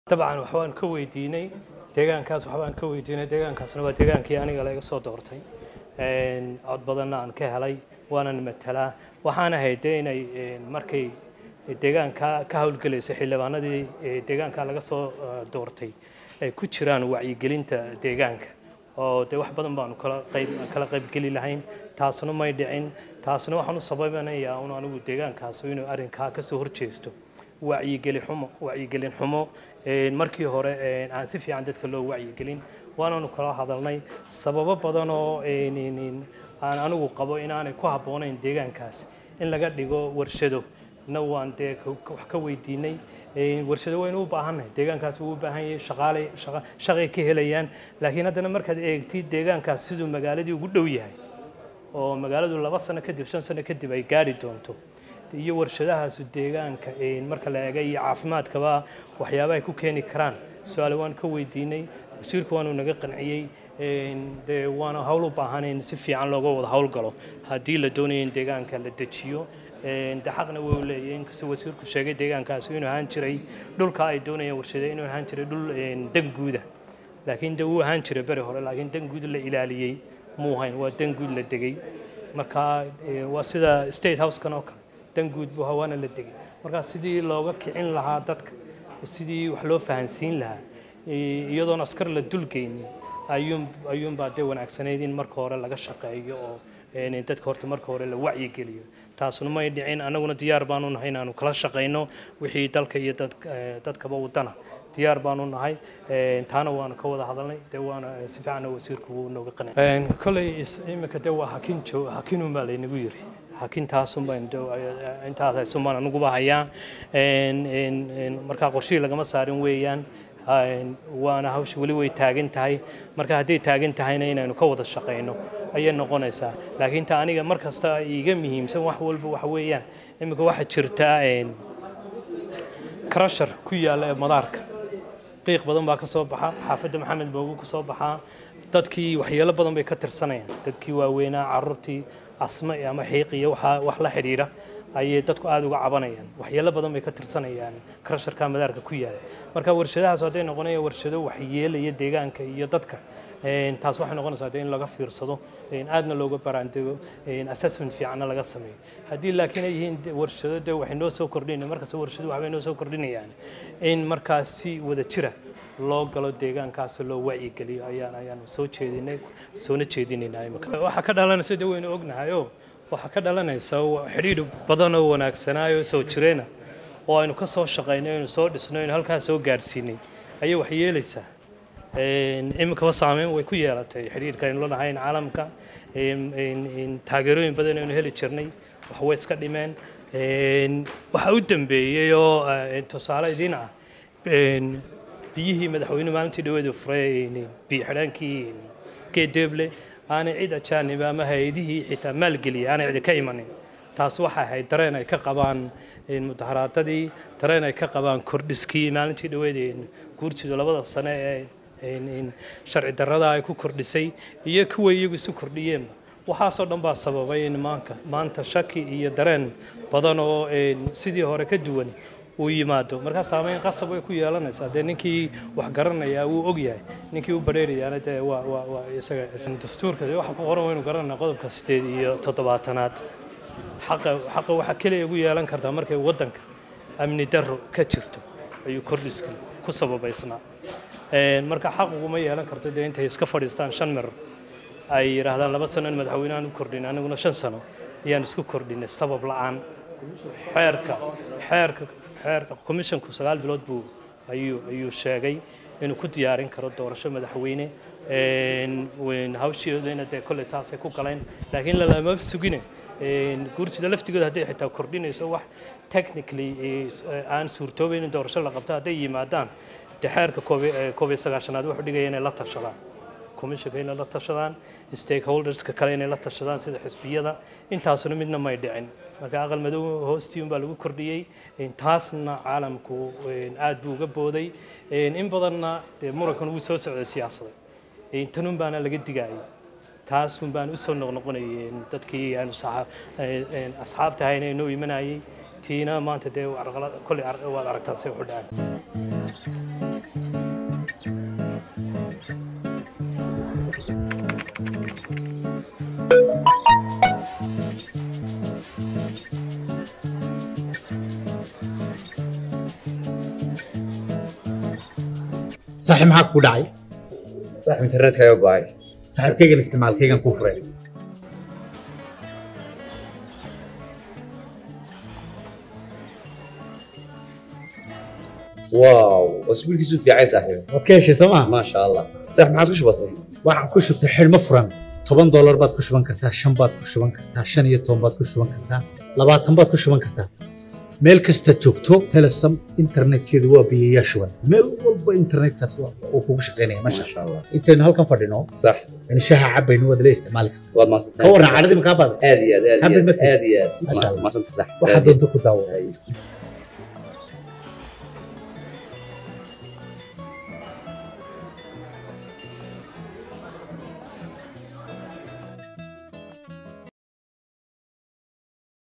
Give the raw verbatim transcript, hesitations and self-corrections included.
طبعا waxaan ka weydiinay deegaankaas waxaan ka weydiinay deegaankaasna waa deegaankii aniga laga soo doortay een cod badan aan ka helay waana matala waxaan ahayd inay markay deegaanka ka hawlgalaysay xildhibaanadii deegaanka laga soo doortay ay ku jiraan wacyigelinta deegaanka oo de wax badan baan kala qayb kala qayb gali lahayn taasna may dhicin taasna waxaan u sabaynayaa in anigu deegaankaas inuu arrinka ka soo horjeesto wacyigelin xumo wacyigelin xumo een markii hore aan si fiican dadka loo wacyigelin waana kala hadalnay sababo badan oo een aan anigu qabo in aanay ku habboonayn deegaankaas in laga dhigo warshado nawaan de wax ka weydiinay een warshado weyn u baahanay deegaankaas uu u baahan yahay shaqaale shaqo ka helayaan laakiin haddana markaad eegtid deegaankaas sidoo magaaladii ugu dhow yahay oo magaaladu laba sano kadib shan sano kadib ay gaari doonto iyo warshadahaas deegaanka ee marka la eegay caafimaadkaba waxyaabo ay ku keeni karaan su'aal waan ka weydiinay wasiirku waanu naga qanciyay ee de waana hawl u baahan in si fiican looga wada hawl galo hadii la doonayo in deegaanka la dejiyo ee xaqna way leeyihiin kasi wasiirku sheegay deegaankaas inuu ahaan jiray dhulka ay doonayeen warshada inuu ahaan jiray dhul dan guuda laakiin de uu ahaan jiray bari hore laakiin dan guud la ilaaliyay muu hayn waa dan guud la degay marka waa sida state house kan oo dan guud buu hawaana la degay marka sidii looga kicin lahaa dadka sidii wax loo fahansiin lahaa iyadoo askar la dulgeyn ayuun ayuun baa de wanaagsaneyd in marka hore laga shaqeeyo oo in dadka horta marka hore la wacyi geliyo taasuna ma dhicin anaguna diyaar baan u nahay inaanu kala shaqeyno wixii dalka iyo dadka dadkaba wadana diyaar baan u nahay ee taana waan ka wada hadalnay de waana si fiican wasiirku uu nooga qanay een kulay imika de waa hakin joo hakin uma leeynagu yiri hakintaas un baan intaas ay sumaan anigu bahayaa een een marka qorshe lagama saarin weeyaan waana hawsh wali way taagan tahay marka hadii taagan tahayna inaynu ka wada shaqeyno ayay noqonaysaa laakiin ta aniga markasta iiga muhiimsan wax walba wax weeyaan imika waxa jirta een crusher ku yaala madaarka qiiq badan baa ka soo baxa xaafada maxamed boogu ku soo baxa dadkii waxyeelo badan bay ka tirsanayaan dadkii waaweynaa carruurtii asma ama xiiqiyo waxa wax la xiriira ayay dadku aad uga cabanayaan waxyeelo badan bay ka tirsanayaan crusherka madaarka ku yaala marka warshadahaas haday noqonayaan warshado wax yeelaya deegaanka iyo dadka een taas waxay noqonaysaa in laga fiirsado in aadna looga baraandego in assessment fiican laga sameeyo hadii laakiin ay yihiin warshado waxay noo soo kordhinayaan marka soo warshado waxay noo soo kordhinayaan in markaas si wada jira loo galo deegaankaas loo wacyi geliyo ayaan ayaan soo jeedinay soo jeedinayna waxa ka dhalanaysa de weyn ognahay oo waxa ka dhalanaysa xiriir badan oo wanaagsanaayo soo jireena oo aynu ka soo shaqeynay inuu soo dhisnay in halkaas soo gaarsiinay ayay wax yeelaysaa een imika wasaameyn way ku yeelatay xiriirka in loo dhahayn caalamka in in taageerooyin badan oo heli jirnay wax way iska dhimeen een waxa u dambeeyay oo tusaale idin ah een biyihii madaxweynuhu maalintii dhaweedu furay biyo xidhaankii geedeble aanay cid ajaanib ama hay'adihii xitaa maalgeliya aanay cid ka imanin taas waxa ahayd dareen ay ka qabaan in mudaharaadadii dareen ay ka qabaan kordhiskii maalintii dhaweedeen guurtidu labada sano ee in sharci darrada ay ku kordhisay iyo kuwa iyagu isu kordhiyeen waxa soo dhan baa sababay in maanta maanta shaki iyo dareen badan oo sidii hore ka duwan uu yimaado marka saameyn qasab way ku yeelanaysaa de ninkii wax garanaya uu og yahay ninkii uu bareeriyana de waa waa isaga dastuurka waxa ku qoran inuu garanaa qodobka sideed iyo toddobaatanaad xaq xaq waxa kaliya ugu yeelan kartaa markay wadanka amni darro ka jirto ayuu kordhisku ku sababaysnaa een marka xaq ugu ma yeelan karto de intay iska fadhiistaan shan mar ay yiraahdaan laba sano madaxweynaha u kordhin anaguna shan sano ayaan isku kordhinay sabab la'aan xeerka xeerka xeerka commissionku sagaal bilood buu ayuu ayuu sheegay inuu ku diyaarin karo doorasho madaxweyne een weyn hawshiyoodina de kulay saasay ku galeen laakiin la lama sugine een guurtida laftigeeda haday xitaa kordhinayso wax technically aan suurtoobayn in doorasho la qabto haday yimaadaan de xeerka koob iyo sagaashanaad wuxuu dhigay inay la tashadaan commissionka inay la tashadaan stakeholders ka kale inay la tashadaan sida xisbiyada intaasuna midna may dhicin marka aqal madow hoostiyon baa lagu kordhiyay intaasna caalamku aad buu uga booday in badanna murankan uu soo socday siyaasadda intanun baana laga digay taas un baan u soo noqnoqonayeen dadkii aan asxaabta hayna inoo imanayay tiina maanta de kulli waad aragtaa si u xidhaan صاحب معك كوداي صاحب انترنت كايو باي صاحب كيغن استعمال كيغن كفرين واو واسبوع كيسو في عايز صاحبي wadkeeshi soma ما شاء الله صاحب معك وش بسيط waxaan ku shubtay xilmo furan toban dollar baad ku shuban kartaa shan baad ku shuban kartaa shan iyo toban baad ku shuban kartaa labaatan baad ku shuban kartaa meel kasta joogto Telesom internetkeedu waa biyayaa shuban meel walba internetkaas uu kugu shaqeynaya ما masha شاء الله intaynu halkan fadhino صح in shaha cabayno wada la isticmaali kartaa والله ما ka صدقت waran caadadii ma ka baad هذه هذه حبيت هذه مثل. هذه ما شاء الله. ما صدقت صح waxa doonto ku daawo هذه